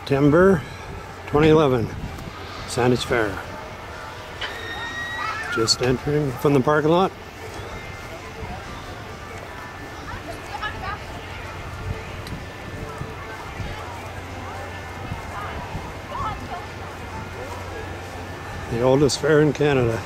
September 2011, Saanich Fair. Just entering from the parking lot. The oldest fair in Canada.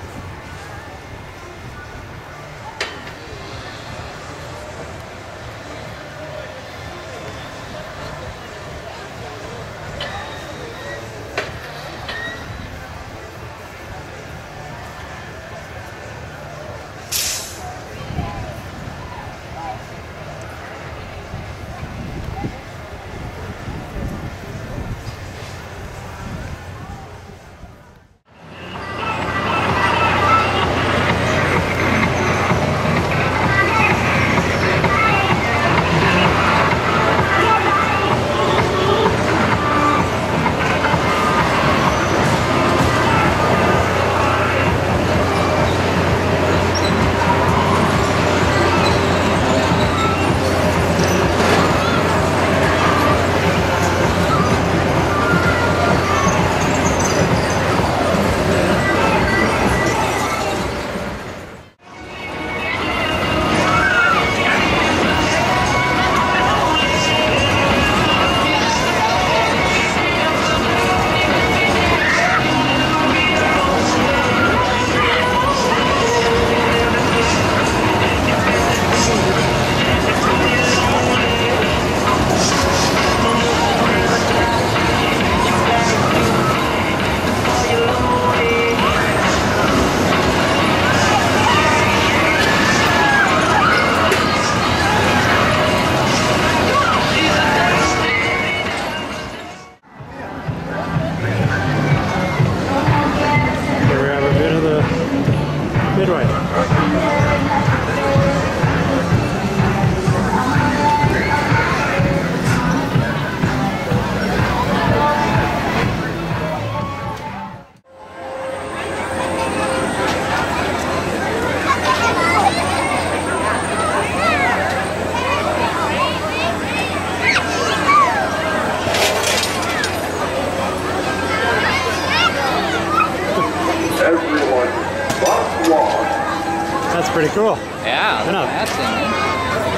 That's pretty cool. Yeah, that's it.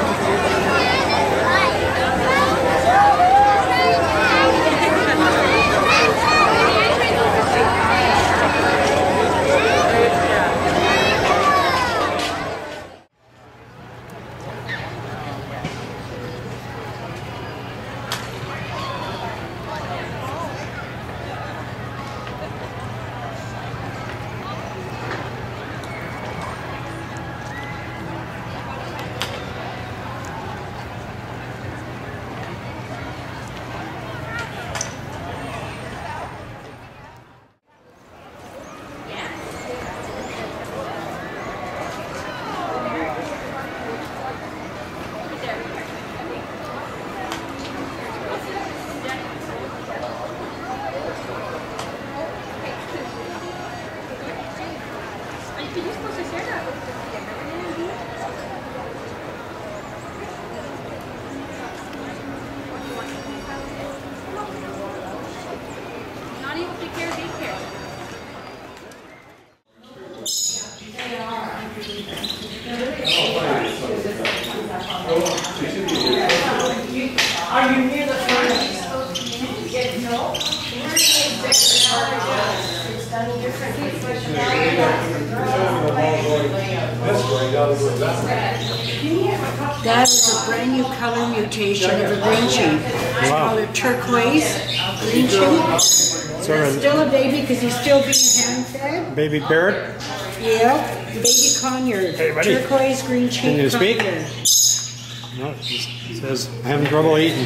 Are you near the front? No. That is a brand new color mutation of a green sheep. It's called a turquoise green sheep. Still a baby because he's still being hand-fed. Baby parrot? Yeah, baby conure. Hey, buddy. Turquoise green sheep. Can you speak? Conure. No, it says, I'm having trouble eating.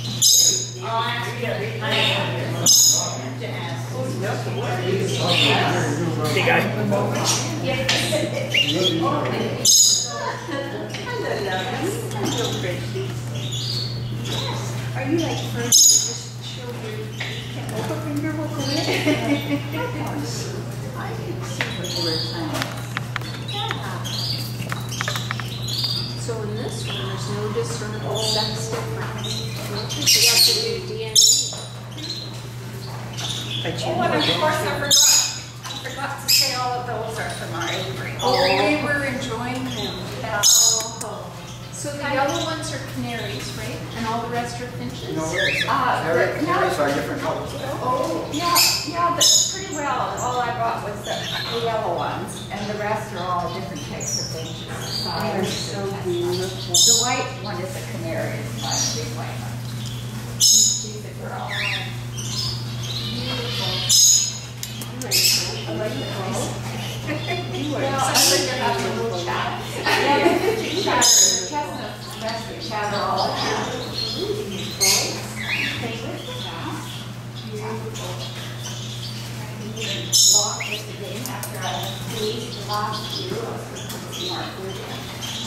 Big guy. Are you like first just show your open finger will go in? I can see what you were saying. So in this one, there's no discernible sex difference. You have to do DNA. But you Oh, and of course I forgot to say all of those are from our Avery. Oh, we were enjoying them. Yeah. So the yellow ones are canaries, right? And all the rest are finches? No, canaries are different colors. Oh, yeah, that's pretty well. All I bought was the yellow ones, and the rest are all different types of finches. They're so beautiful. The white one is a canary, it's not a big white one. These are all beautiful. I like the colors. Well, I like to have a little chat. Yeah, the finches chatter, the chestnuts especially chatter all the time. Walk with the game after I squeezed the last few. I was going to put some more food in.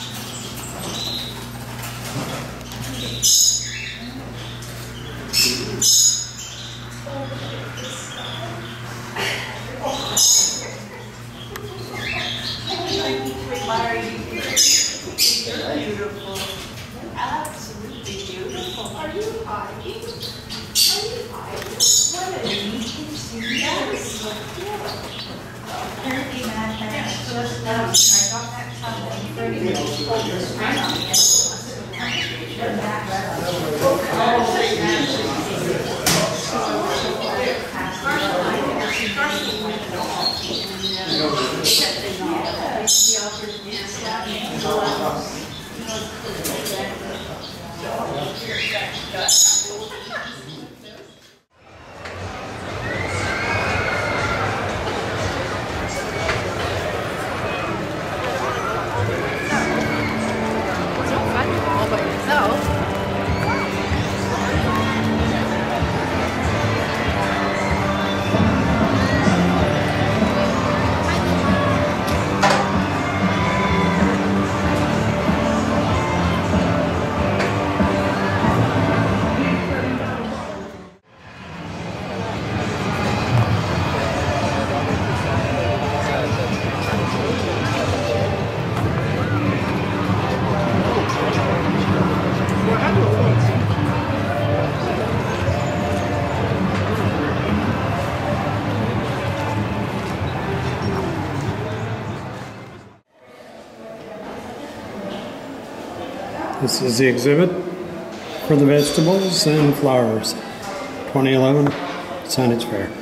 You're beautiful. Absolutely beautiful. Are you hiding? Are you hiding? What a neat thing. That is so cool. Apparently, man, I just I got that tub and Freddie pulled the string on the end. This is the exhibit for the vegetables and flowers. 2011 Saanich Fair.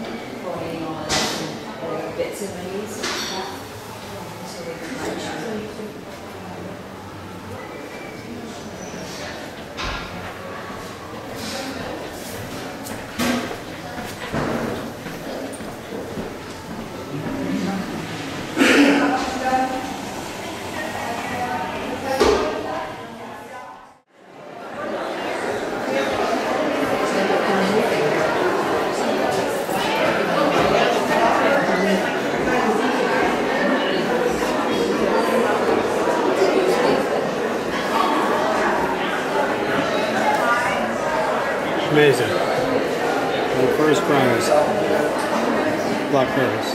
Amazing. The first prize. Blackberries.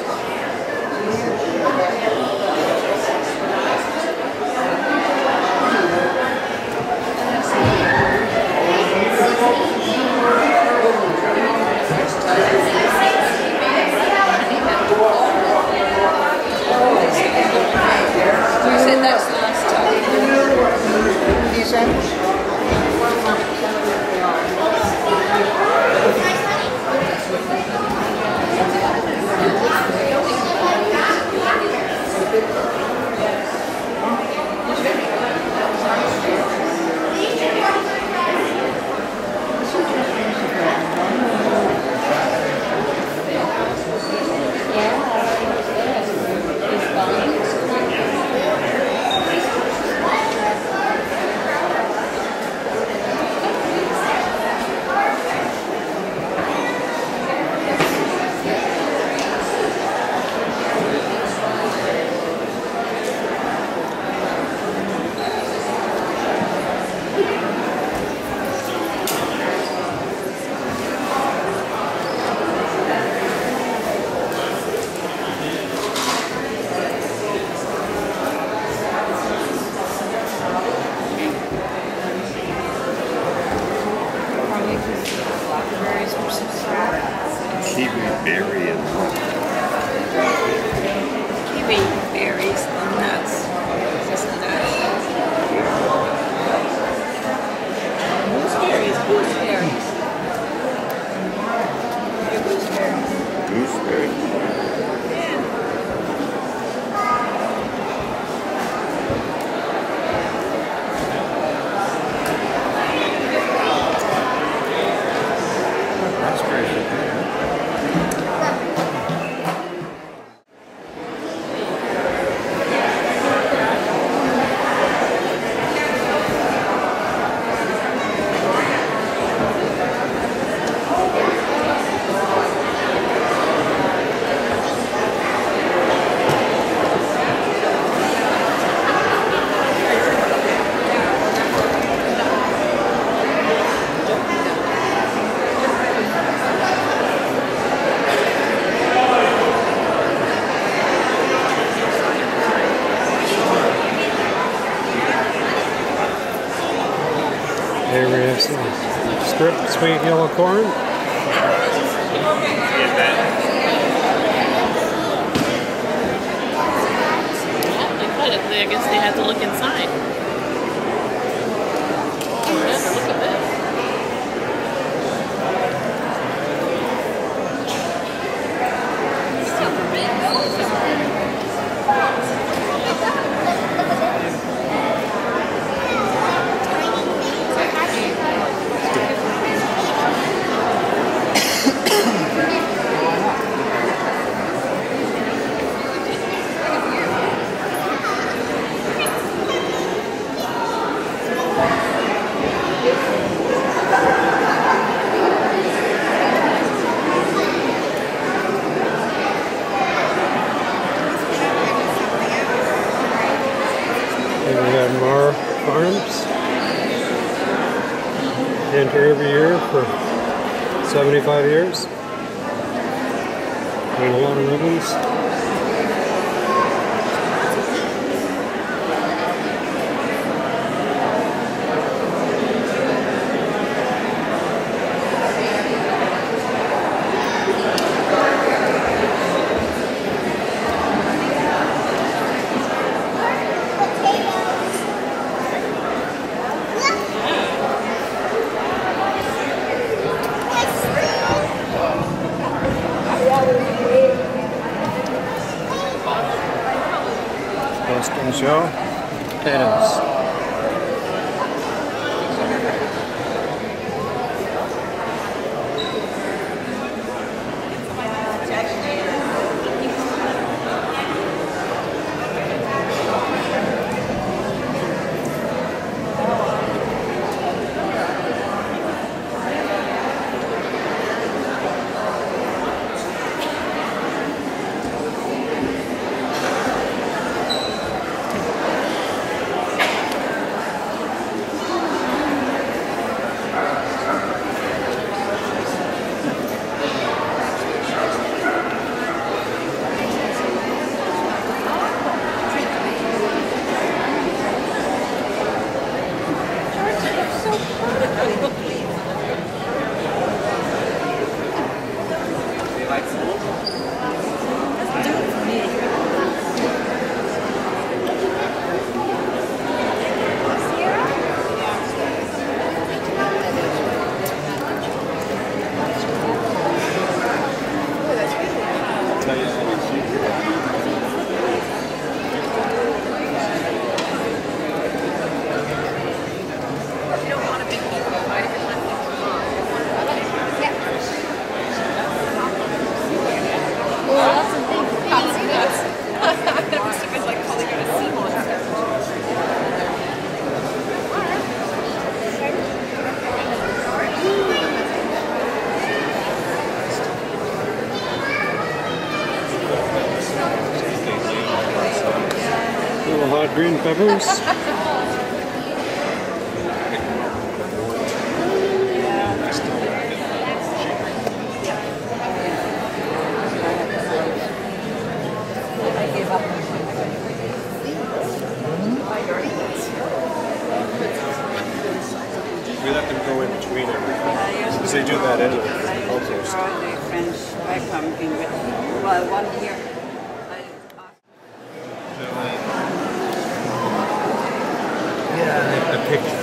You said that's last time. You said? Here we have some stripped sweet yellow corn. I guess they had to look inside. Oh, man, look at this. Enter every year for 75 years. And a lot of ribbons. Best show potatoes. Hot green peppers. We let them go in between everything. Because they do that anyway. Compost. French pumpkin, well, one here. Yeah, the picture.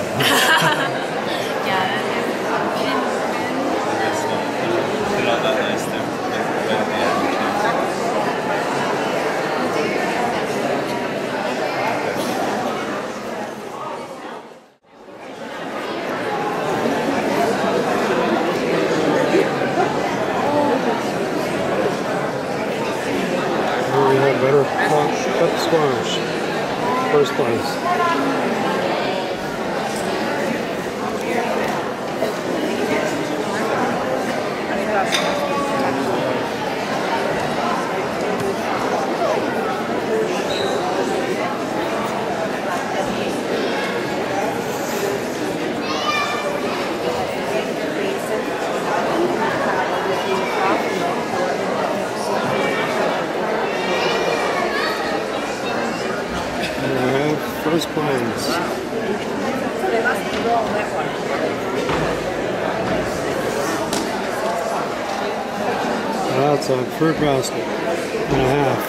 We have better cut squash. First place. First place. That's a fruit basket and a half.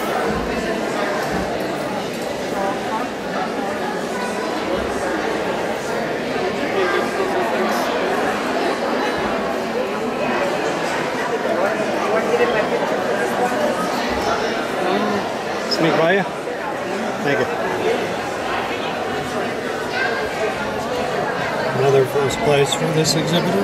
Sneak by you? Thank you. Another first place for this exhibitor.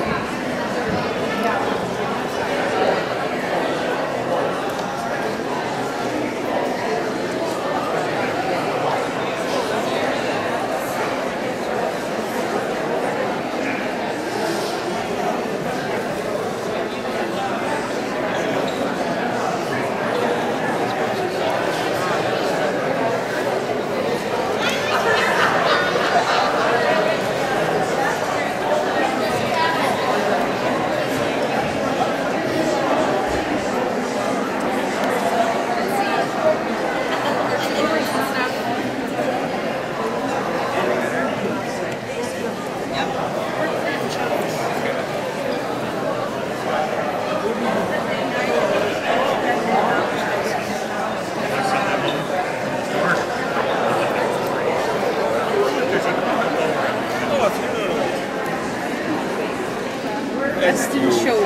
That's the show.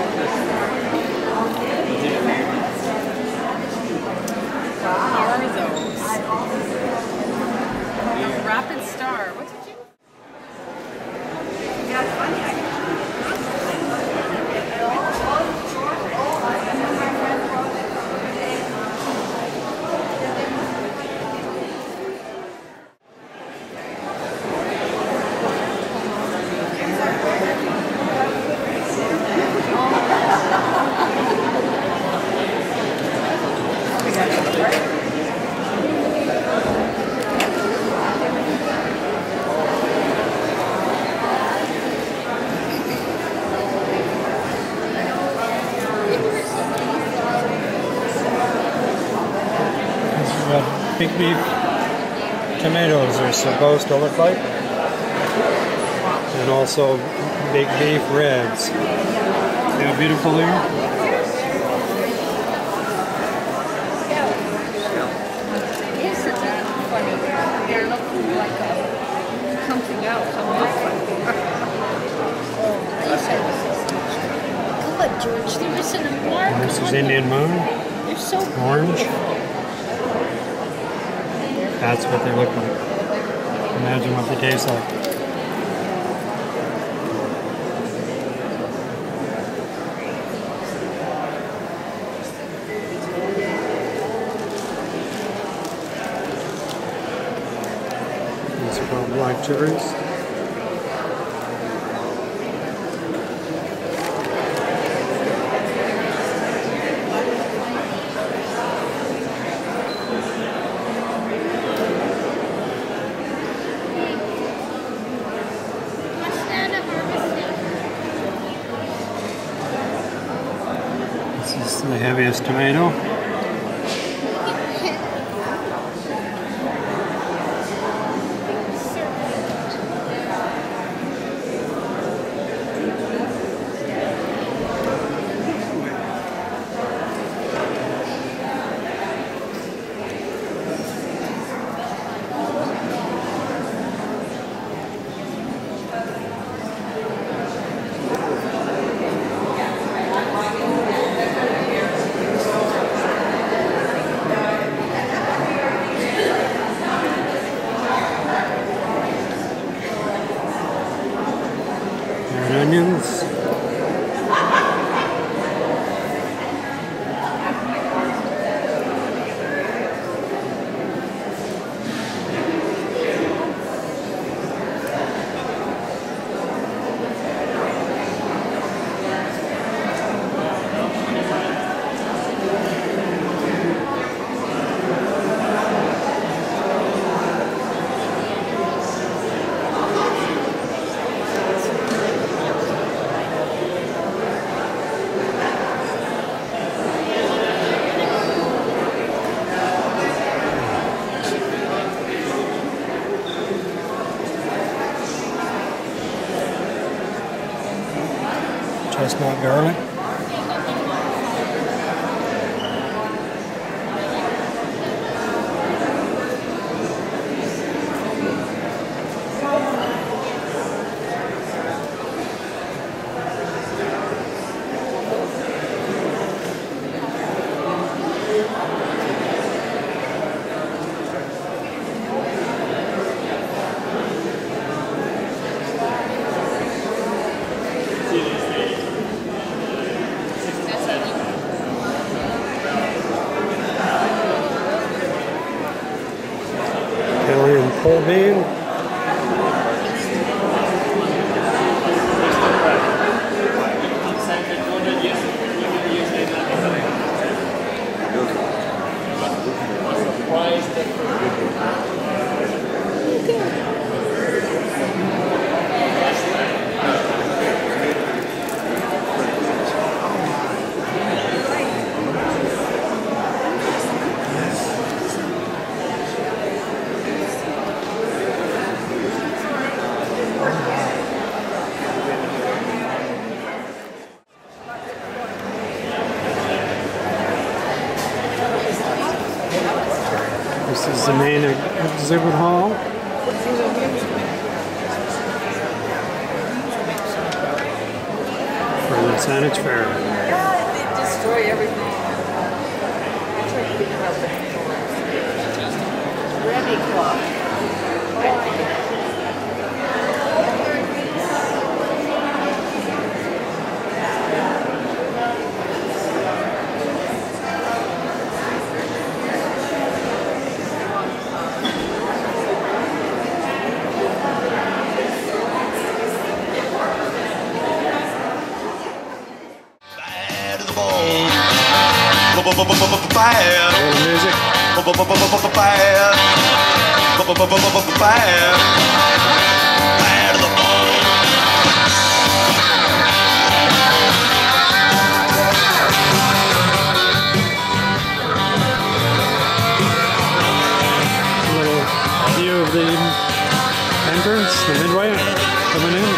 What are those? A rapid star. What did you? What big beef tomatoes are supposed to look like, and also big beef reds. See how beautiful they are? Isn't that funny? They're looking like something else. Good, George. They're missing a mark. And this is Indian Moon, They're so orange. That's what they look like. Imagine what they taste like. These are called black cherries. This is the heaviest tomato. Onions. chestnut garlic. Italian pulled bean. This is the main exhibit hall. From the Saanich Fair. They destroy everything. I try to figure out the Remy Club. Music. A little view of the entrance, the midway coming in.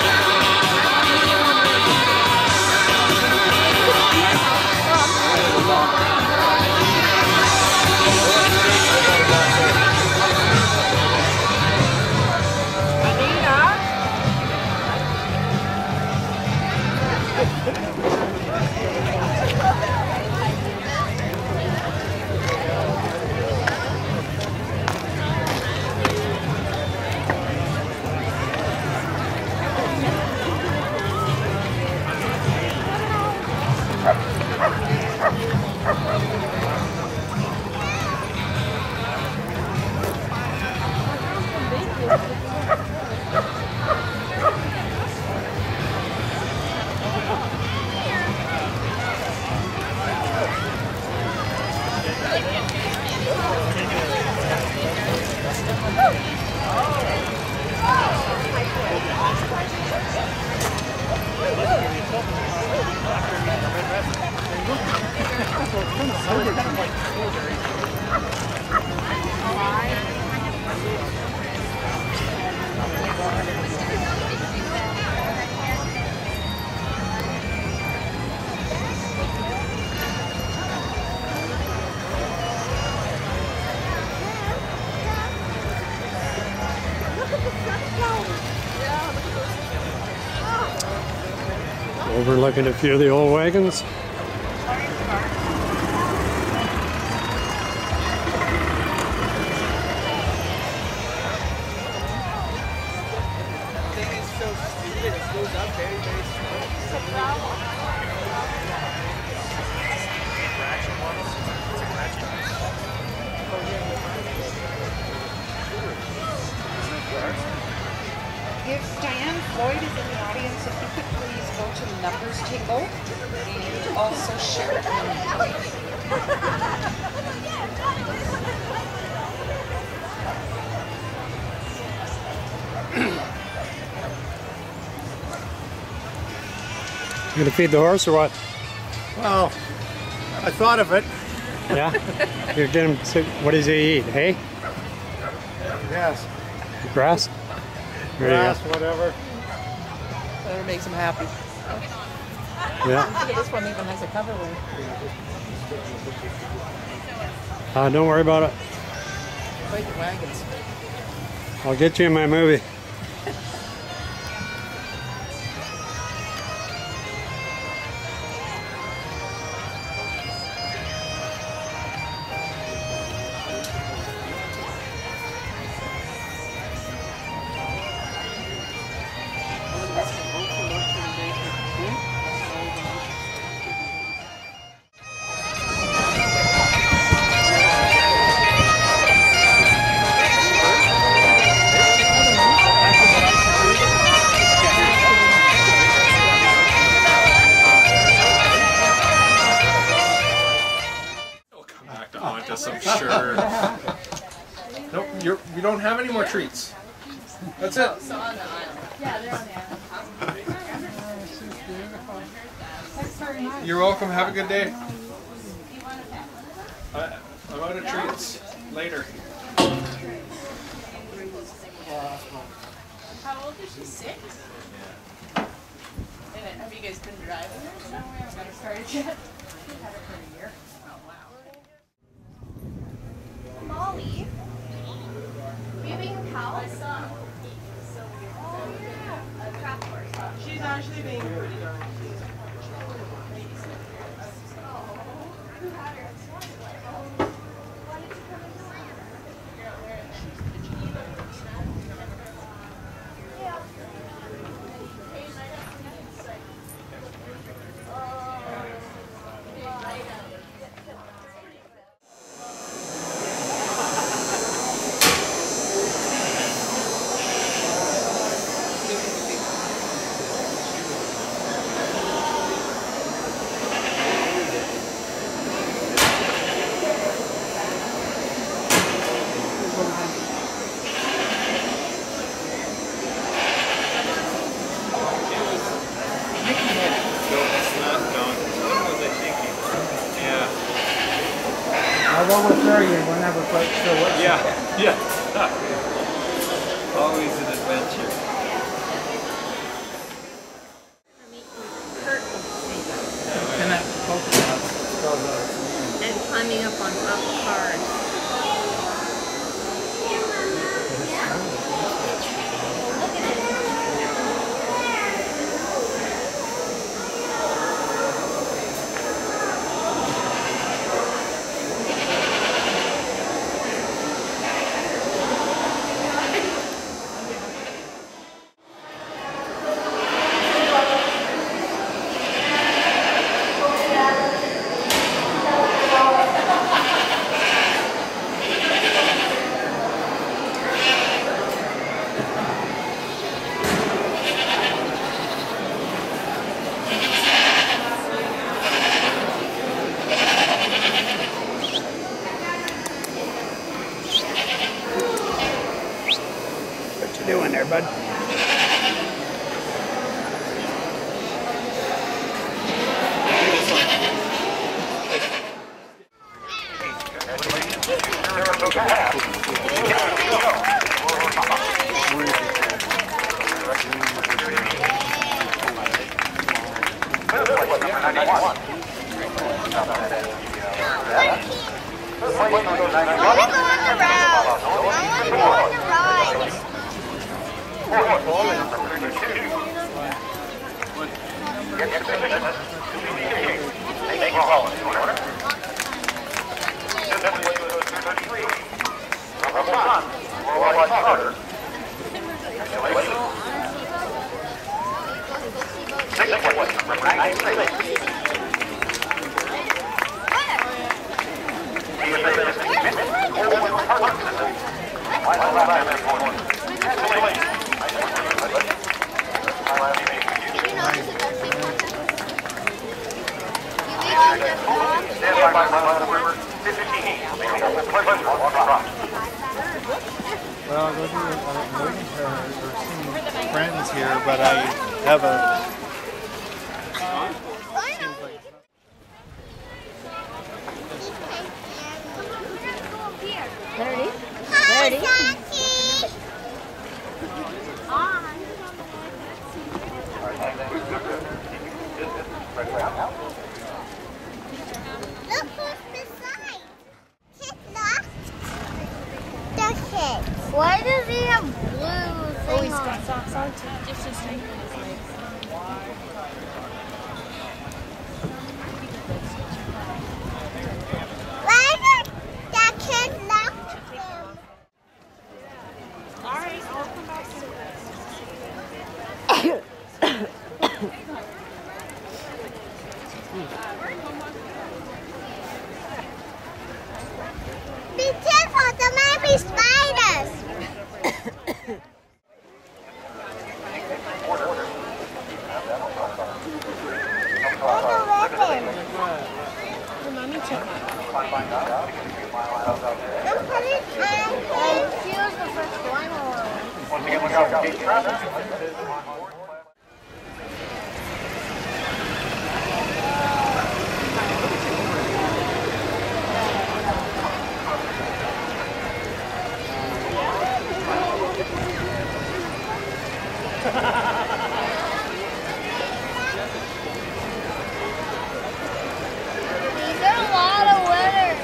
Overlooking a few of the old wagons. If Diane Floyd is in the audience, if you could please go to the numbers table and also share it. You gonna feed the horse or what? Well, I thought of it. Yeah? You're getting him, what does he eat? Hay? Yes. Grass? There you go. Grass, whatever. That makes him happy. Yeah. This one even has a cover one. Don't worry about it. Quite the wagons. I'll get you in my movie. I'm sure. Nope, you don't have any more treats. That's it. You're welcome. Have a good day. I'm out of treats. Later. How old is she? 6? Yeah. And have you guys been driving her? No, we haven't got her started yet. We've had her for a year. Oh, wow. Molly, are you being a pal? My son. Oh, yeah. A craft horse. She's actually being pretty darn cute. Who had her? Why did you come in? Yeah. I'll go with her, you will never quite sure what. Yeah. Always an adventure. And climbing up on top of cars. What you doing there, bud? Well, I'm waiting for some friends here, but I have a. There it is. There it is. On. Look who's beside. He's lost the kid. Why does he have blue thing Oh, he's on? got socks on too. Just to strengthen his legs. Why did that kid lock them? Alright, I'll come back soon. Be careful, there might be spiders. Where's the weapon? Mommy took it. Look, put it on. She was the first one. These are a lot of winners.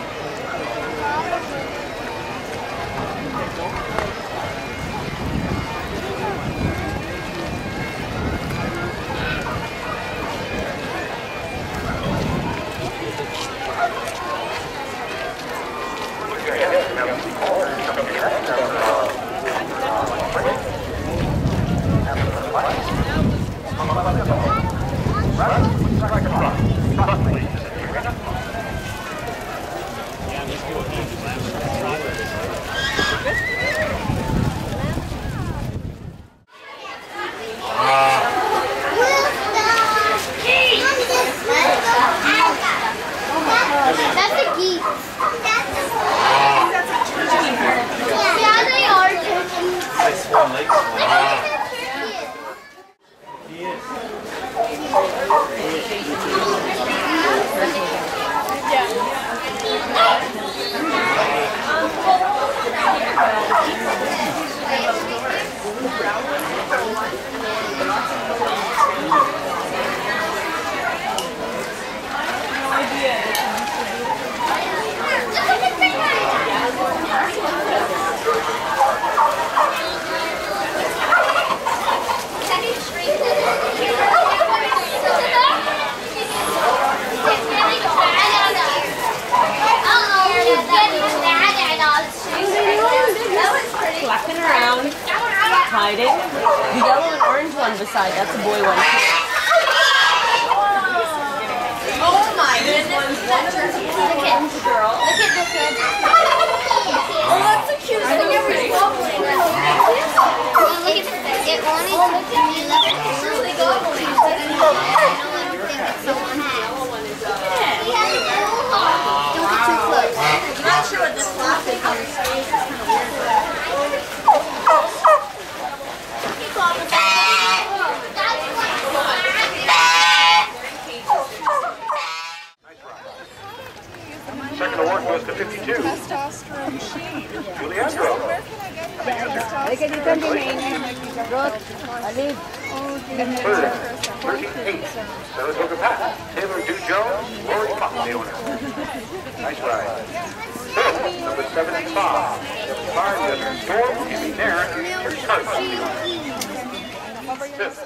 That's a geese. Yeah, they are turkeys. Flapping around, hiding. The yellow and orange one beside, that's a boy one too. Oh my goodness, that turkey. Look at this girl. Look at this one. Oh, that's the cutest thing ever. It's wobbling. Look at this. It wanted to be left. It's really gobbling. Don't get too close. I'm not sure what this plastic is. It's kind of weird. Second award goes to 52. Testosterone sheet. Juliandro. Where can I get testosterone? Third, 38. Saratoga Pat. Taylor Jones, Lori Pop, the owner. Nice ride. Fifth, number 75. Barn Storm, Amy Nairn, Terry Carter, the owner. Fifth.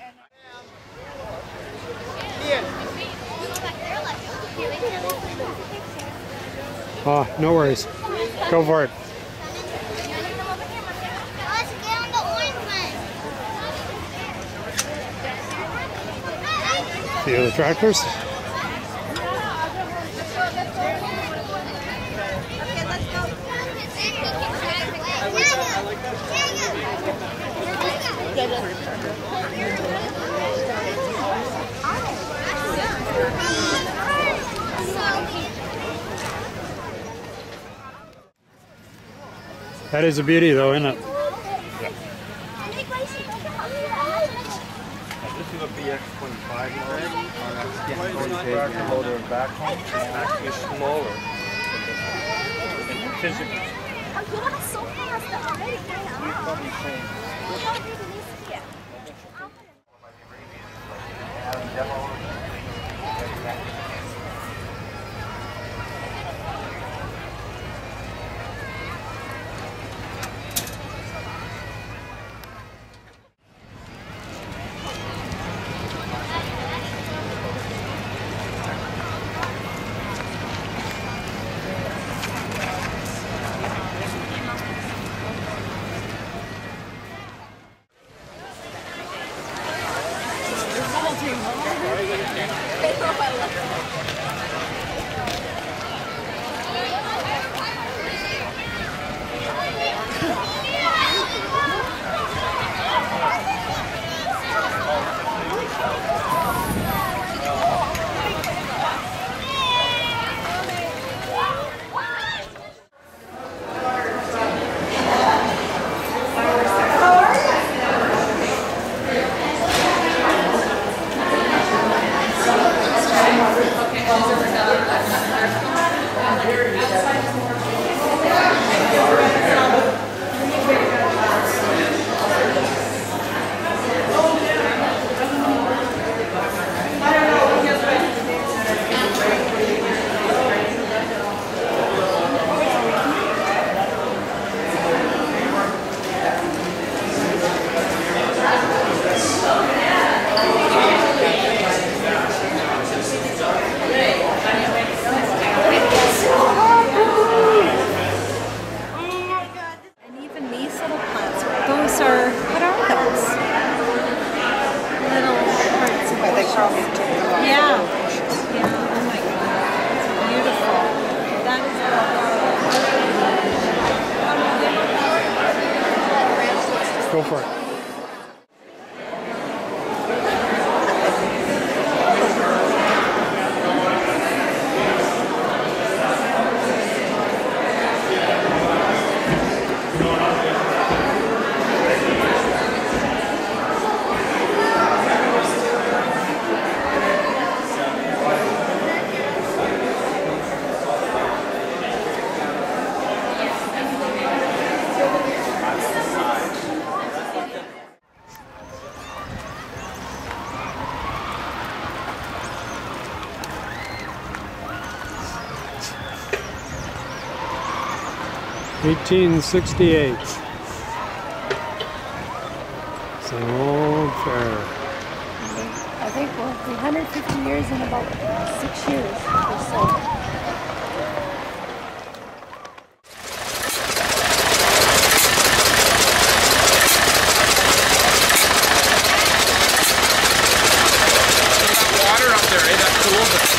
Oh, no worries. Go for it. Let's get on the orange one. See the tractors? That is a beauty though, isn't it? This is a BX25 motor and backhoe. It's actually smaller. Physically. Go for it. $18.68. It's an old fair. I think we'll be 150 years in about 6 years or so. Water up there, eh? That's cool.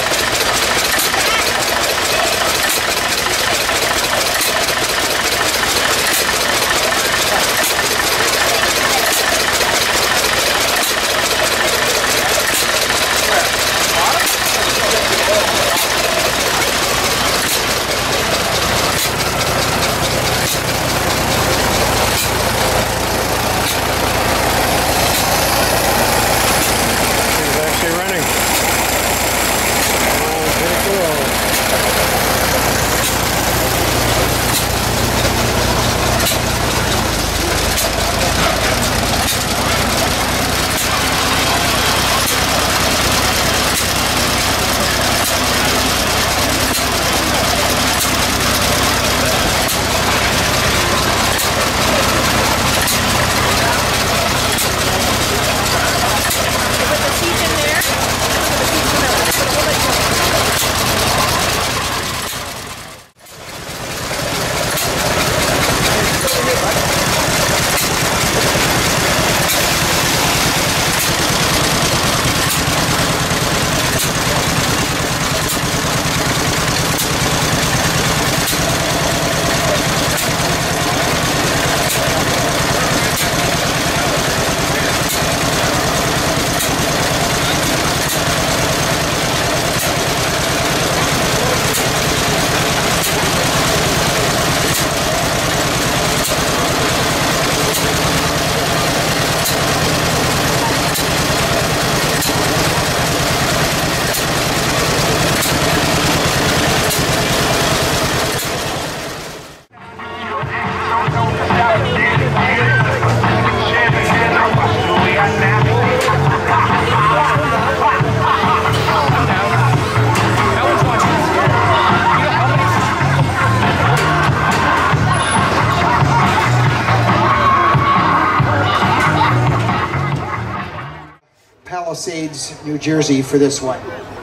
Palisades, New Jersey for this one.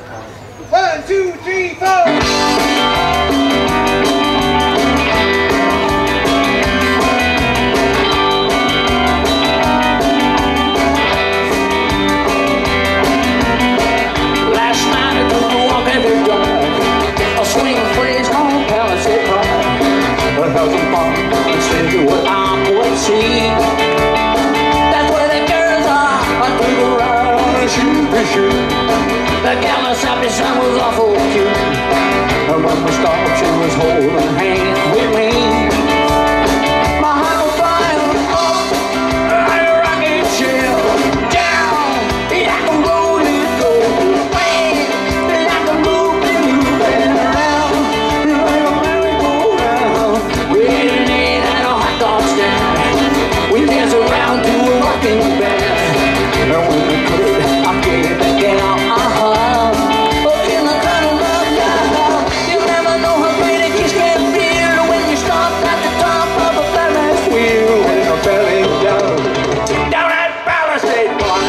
1, 2, 3, 4! the gal beside me son was awful cute. And when we stopped, she was holding hands with me. My heart was flying up like a rocket ship, down like a rolling gold, way like a looping around like a merry-go-round. We ate at a hot dog stand. We danced around to a rocking band. And when we could, I gave that gal oh, in the kind of love, yeah. You never know how great a kiss can feel when you stop at the top of a Ferris wheel. When I fell in down at Palisade Park.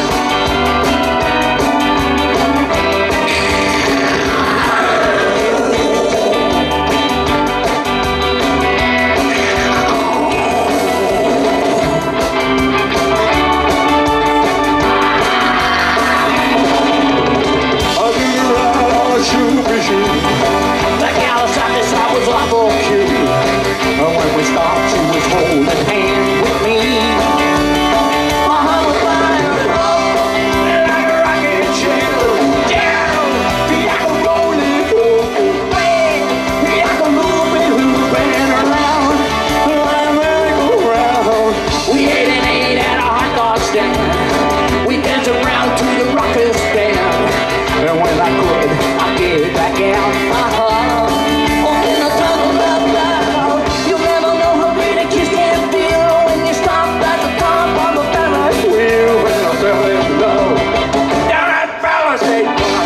The gal beside me side was awful cute. And when we stopped, she was holding hands with me. My heart was flying up like a rocket ship, down like a rolling coaster, way like a looping around like a merry-go-round. We ate and ate at a hot dog stand. We danced around to the Rukus band. And when I could, I gave that gal oh, in the tunnel of love. You'll never know how great a kiss can feel when you stop at the top of a Ferris wheel. When I fell in love down at Palisade Park.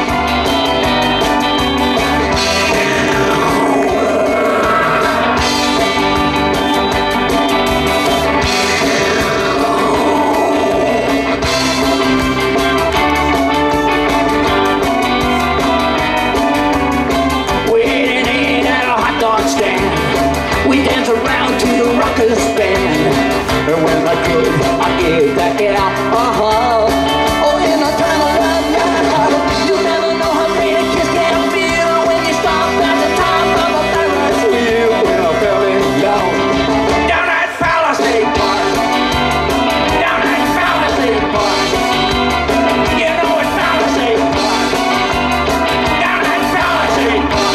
We danced around to the Rukus band. And when I could, I gave that gal oh, in a time of love, yeah. You never know how great a kiss can feel when you stop at the top of a Ferris wheel. When I fell in love down at Palisade Park. Down at Palisade Park. You know it's Palisade Park. Down at Palisade Park.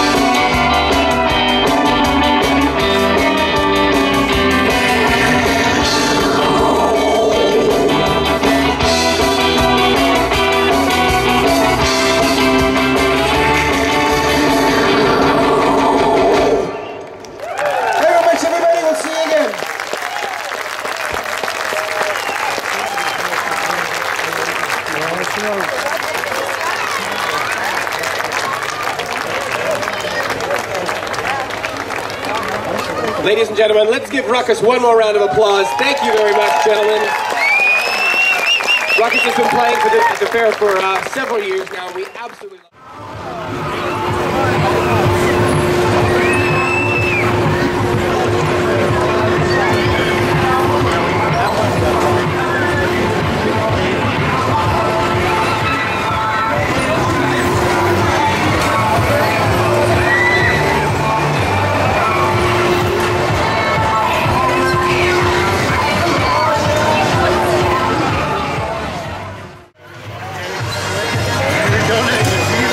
Ladies and gentlemen, let's give Rukus one more round of applause. Thank you very much, gentlemen. Rukus has been playing at the fair for several years now. We absolutely love it. Donate.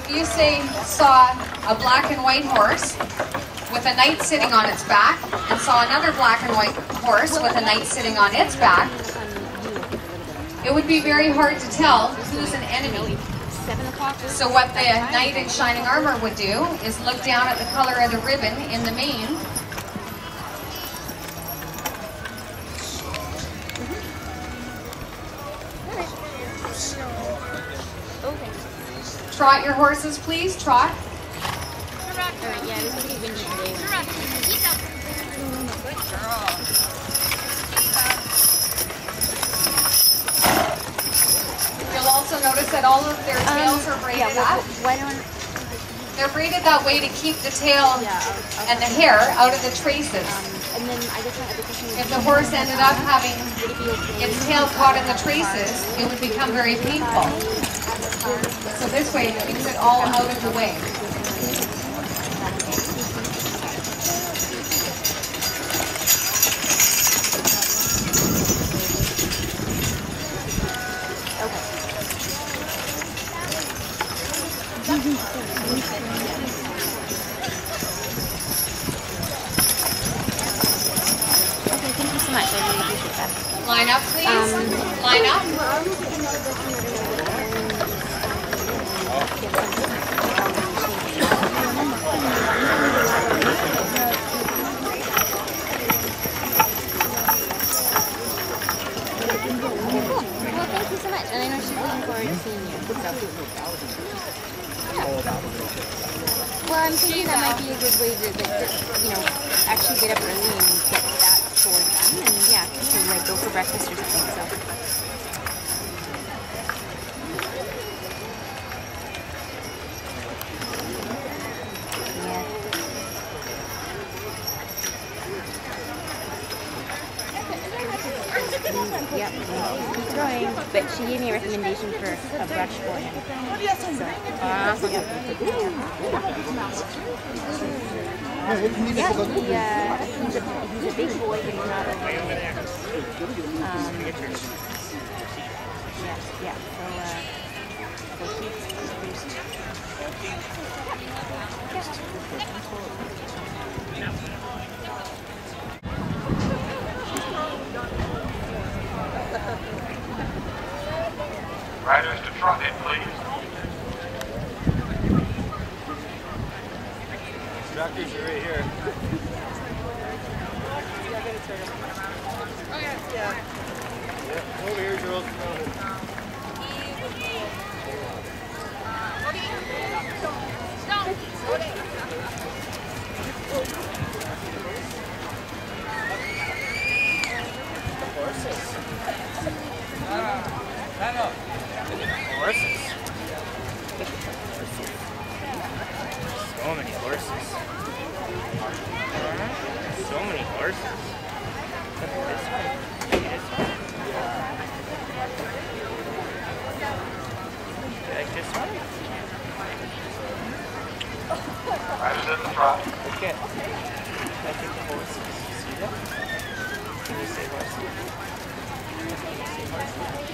if you saw a black and white horse with a knight sitting on its back and saw another black and white horse with a knight sitting on its back, it would be very hard to tell who's an enemy. So what the knight in shining armor would do is look down at the color of the ribbon in the mane Trot your horses, please. Trot. Yeah, this is pretty windy today. Good girl. You'll also notice that all of their tails are braided up. They're braided that way to keep the tail and the hair out of the traces. And then I guess my other question is, if the horse ended up having its tail caught in the traces, it would become very painful. So this way it keeps it all out of the way. Okay, thank you so much. I really appreciate that. Line up, please. Line up. Well, thank you so much. And I know she's looking forward to seeing you. Well, I'm thinking that might be a good way to, you know, actually get up early and get that chore done, and yeah, to like go for breakfast or something. So. Yeah, he's growing, but she gave me a recommendation for a brush for him. So, yeah, he's a big boy, but he's not over. Yeah, so Riders to trot in, please. Instructors are right here. Oh, yeah. Yeah, over here, girls. Horses. Horses. So many horses. So many horses. Look at this one. This one. You like this one? Riders in the trot. Look at. I think the horses. You see that? Can you say horses? Can you say horses?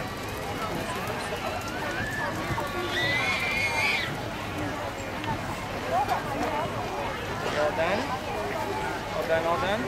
All done? All done, all done?